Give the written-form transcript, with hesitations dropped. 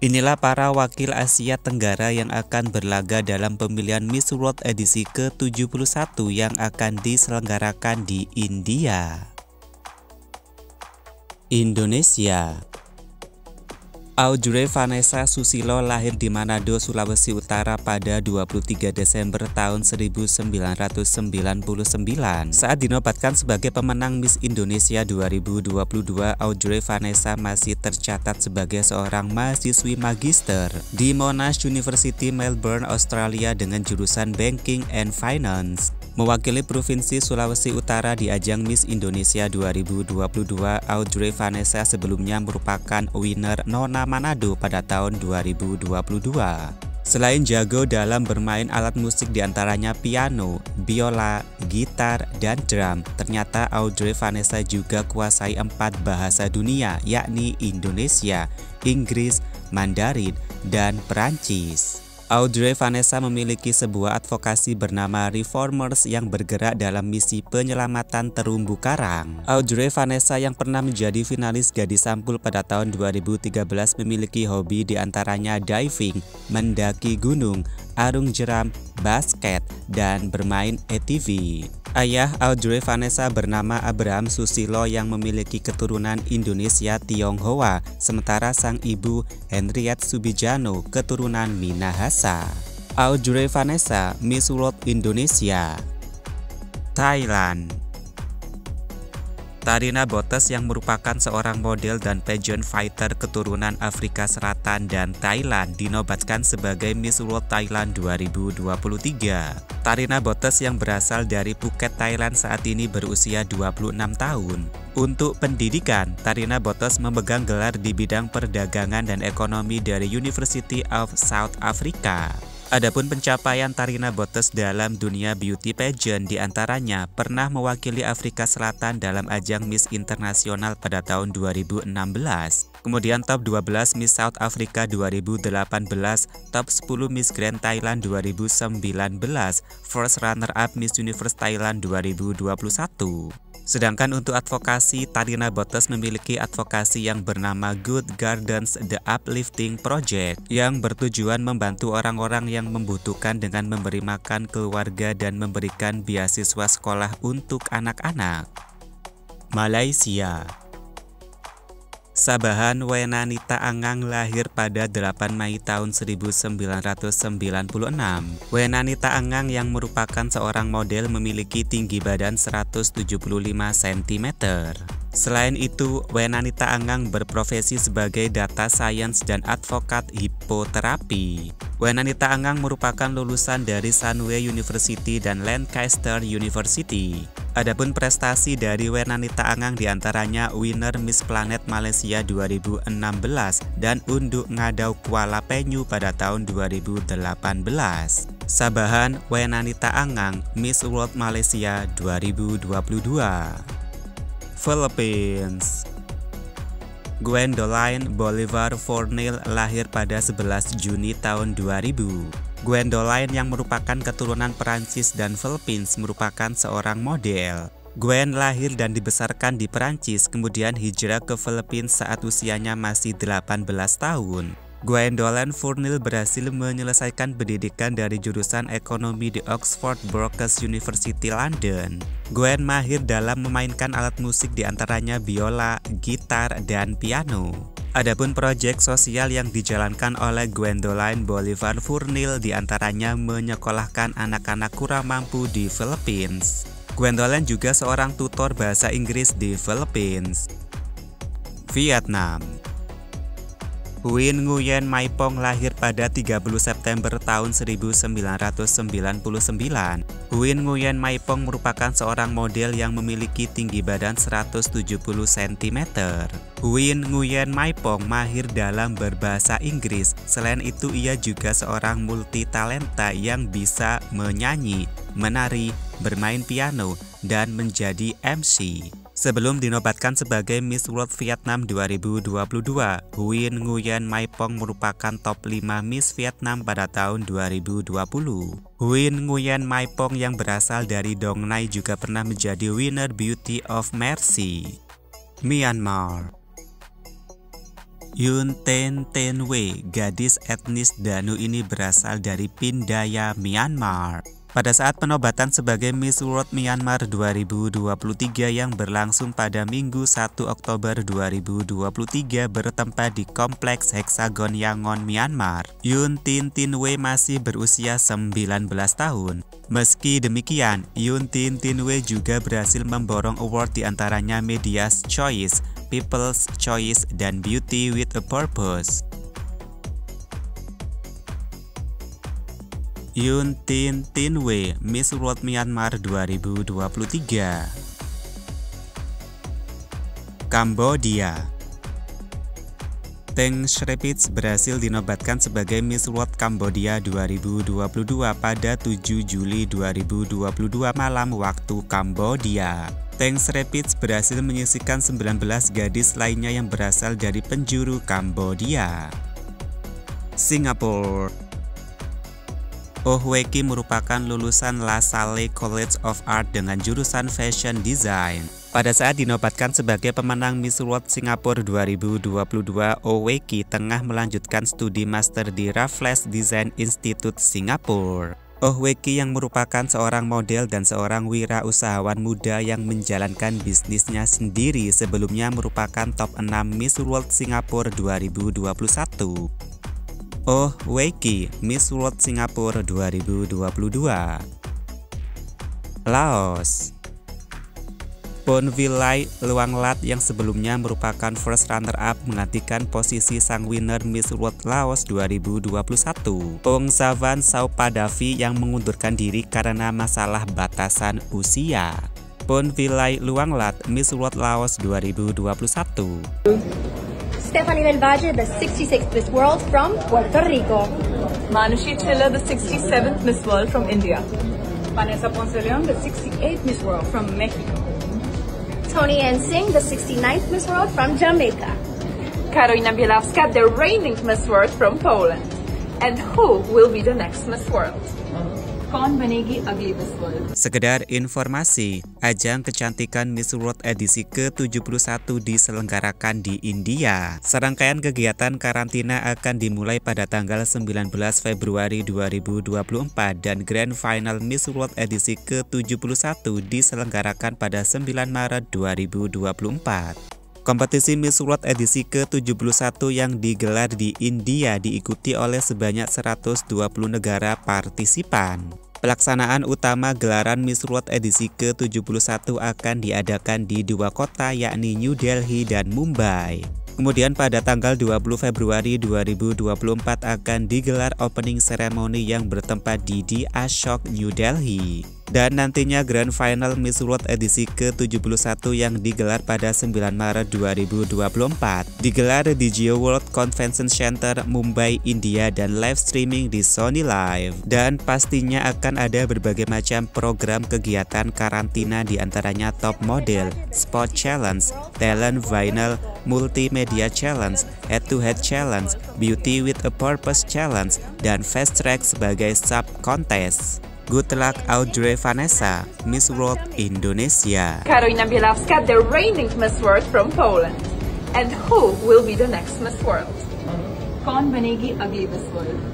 Inilah para wakil Asia Tenggara yang akan berlaga dalam pemilihan Miss World edisi ke-71 yang akan diselenggarakan di India. Indonesia. Audrey Vanessa Susilo lahir di Manado, Sulawesi Utara pada 23 Desember tahun 1999. Saat dinobatkan sebagai pemenang Miss Indonesia 2022, Audrey Vanessa masih tercatat sebagai seorang mahasiswi magister di Monash University, Melbourne, Australia dengan jurusan Banking and Finance. Mewakili Provinsi Sulawesi Utara di ajang Miss Indonesia 2022, Audrey Vanessa sebelumnya merupakan winner Nona Manado pada tahun 2022. Selain jago dalam bermain alat musik diantaranya piano, biola, gitar, dan drum, ternyata Audrey Vanessa juga kuasai 4 bahasa dunia, yakni Indonesia, Inggris, Mandarin, dan Perancis. Audrey Vanessa memiliki sebuah advokasi bernama Reformers yang bergerak dalam misi penyelamatan terumbu karang. Audrey Vanessa yang pernah menjadi finalis Gadis Sampul pada tahun 2013 memiliki hobi diantaranya diving, mendaki gunung, arung jeram, basket, dan bermain ATV. Ayah Audrey Vanessa bernama Abraham Susilo yang memiliki keturunan Indonesia Tionghoa, sementara sang ibu Henriette Subijano keturunan Minahasa. Audrey Vanessa, Miss World Indonesia. Thailand. Tarina Botes yang merupakan seorang model dan pageant fighter keturunan Afrika Selatan dan Thailand dinobatkan sebagai Miss World Thailand 2023. Tarina Botes yang berasal dari Phuket, Thailand saat ini berusia 26 tahun. Untuk pendidikan, Tarina Botes memegang gelar di bidang perdagangan dan ekonomi dari University of South Africa. Adapun pencapaian Tarina Botes dalam dunia beauty pageant diantaranya pernah mewakili Afrika Selatan dalam ajang Miss Internasional pada tahun 2016, kemudian top 12 Miss South Africa 2018, top 10 Miss Grand Thailand 2019, first runner-up Miss Universe Thailand 2021. Sedangkan untuk advokasi, Tarina Botes memiliki advokasi yang bernama Good Gardens The Uplifting Project yang bertujuan membantu orang-orang yang membutuhkan dengan memberi makan keluarga dan memberikan beasiswa sekolah untuk anak-anak. Malaysia. Sabahan Wenanita Angang lahir pada 8 Mei tahun 1996. Wenanita Angang yang merupakan seorang model memiliki tinggi badan 175 cm. Selain itu, Wenanita Angang berprofesi sebagai data science dan advokat hipoterapi. Wenanita Angang merupakan lulusan dari Sunway University dan Lancaster University. Adapun prestasi dari Wenanita Angang diantaranya winner Miss Planet Malaysia 2016 dan Unduk Ngadau Kuala Penyu pada tahun 2018. Sabahan Wenanita Angang, Miss World Malaysia 2022. Philippines. Gwendolyn Bolivar Fornil lahir pada 11 Juni tahun 2000. Gwendolyn yang merupakan keturunan Perancis dan Philippines merupakan seorang model. Gwen lahir dan dibesarkan di Perancis, kemudian hijrah ke Philippines saat usianya masih 18 tahun. Gwendolyn Fornil berhasil menyelesaikan pendidikan dari jurusan ekonomi di Oxford Brookes University London. Gwen mahir dalam memainkan alat musik diantaranya biola, gitar, dan piano. Adapun proyek sosial yang dijalankan oleh Gwendolyn Bolivar Fornil diantaranya menyekolahkan anak-anak kurang mampu di Philippines. Gwendolyn juga seorang tutor bahasa Inggris di Philippines. Vietnam. Huyen Nguyen Mai Pong lahir pada 30 September tahun 1999. Huyen Nguyen Mai Pong merupakan seorang model yang memiliki tinggi badan 170 cm. Huyen Nguyen Mai Pong mahir dalam berbahasa Inggris. Selain itu, ia juga seorang multitalenta yang bisa menyanyi, menari, bermain piano, dan menjadi MC. Sebelum dinobatkan sebagai Miss World Vietnam 2022, Huyen Nguyen Mai Pong merupakan top 5 Miss Vietnam pada tahun 2020. Huyen Nguyen Mai Pong yang berasal dari Dong Nai juga pernah menjadi winner Beauty of Mercy. Myanmar. Yoon Ten Ten Wei, gadis etnis Danu ini berasal dari Pindaya, Myanmar. Pada saat penobatan sebagai Miss World Myanmar 2023 yang berlangsung pada Minggu 1 Oktober 2023 bertempat di Kompleks Hexagon Yangon, Myanmar, Yoon Ten Ten Wei masih berusia 19 tahun. Meski demikian, Yoon Ten Ten Wei juga berhasil memborong award diantaranya Media's Choice, People's Choice, dan Beauty with a Purpose. Yoon Ten Ten Wei, Miss World Myanmar 2023. Kambodia. Teng Shrepits berhasil dinobatkan sebagai Miss World Kambodia 2022 pada 7 Juli 2022 malam waktu Kambodia. Teng Shrepits berhasil menyisihkan 19 gadis lainnya yang berasal dari penjuru Kambodia. Singapura. Oh Wei Ki merupakan lulusan La Salle College of Art dengan jurusan Fashion Design. Pada saat dinobatkan sebagai pemenang Miss World Singapura 2022, Oh Wei Ki tengah melanjutkan studi master di Raffles Design Institute Singapura. Oh Wei Ki yang merupakan seorang model dan seorang wirausahawan muda yang menjalankan bisnisnya sendiri sebelumnya merupakan top 6 Miss World Singapura 2021. Oh Wei Ki, Miss World Singapura 2022. Laos. Ponvilai Luanglat yang sebelumnya merupakan first runner-up menggantikan posisi sang winner Miss World Laos 2021. Ong Savan Saupadavi yang mengundurkan diri karena masalah batasan usia. Ponvilai Luanglat, Miss World Laos 2021. Stephanie Melbaje, the 66th Miss World from Puerto Rico. Manushi Chilla, the 67th Miss World from India. Vanessa Ponce Leon, the 68th Miss World from Mexico. Tony Ann Singh, the 69th Miss World from Jamaica. Karolina Bielawska, the reigning Miss World from Poland. And who will be the next Miss World? Kaun banegi agli Miss World? Sekedar informasi, ajang kecantikan Miss World edisi ke-71 diselenggarakan di India. Serangkaian kegiatan karantina akan dimulai pada tanggal 19 Februari 2024 dan Grand Final Miss World edisi ke-71 diselenggarakan pada 9 Maret 2024. Kompetisi Miss World edisi ke-71 yang digelar di India diikuti oleh sebanyak 120 negara partisipan. Pelaksanaan utama gelaran Miss World edisi ke-71 akan diadakan di dua kota yakni New Delhi dan Mumbai. Kemudian pada tanggal 20 Februari 2024 akan digelar opening ceremony yang bertempat di Ashok, New Delhi. Dan nantinya Grand Final Miss World edisi ke-71 yang digelar pada 9 Maret 2024 digelar di Jio World Convention Center, Mumbai, India dan live streaming di Sony Live. Dan pastinya akan ada berbagai macam program kegiatan karantina diantaranya Top Model, Spot Challenge, Talent Vinyl, Multimedia Challenge, Head to Head Challenge, Beauty with a Purpose Challenge, dan Fast Track sebagai sub-contest. Good luck Audrey Vanessa, Miss World Indonesia. Karolina Bielawska, the reigning Miss World from Poland. And who will be the next Miss World? Kaun banegi agli Miss World?